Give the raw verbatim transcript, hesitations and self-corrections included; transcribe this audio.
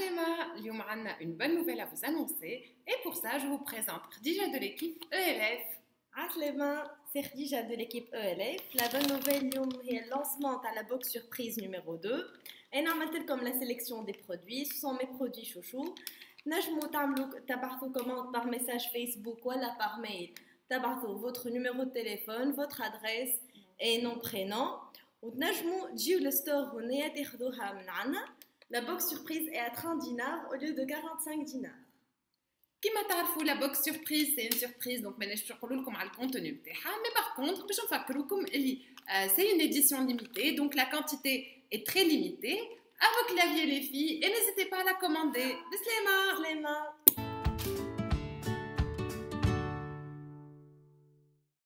Aslema, اليوم عنا une bonne nouvelle à vous annoncer et pour ça je vous présente Khadija de l'équipe E L F. Aslema, c'est Khadija de l'équipe E L F. La bonne nouvelle c'est le lancement à la box surprise numéro deux. Et nous comme la sélection des produits, ce sont mes produits chouchous. نجموا تعملوا تبعثوا commande par message Facebook ou par mail. تبعثوا votre numéro de téléphone, votre adresse et nom prénom. وتنجموا تجيو للستور هنا تاخذوها من عنا. La box surprise est à trente dinars au lieu de quarante-cinq dinars. كما تعرفوا la box surprise c'est une surprise donc ماناش نقولوا لكم على الكونتوني نتاعها mais par contre باش نفكروكم اللي c'est une édition limitée donc la quantité est très limitée. À vos claviers les filles et n'hésitez pas à la commander. Bislema. Bislema.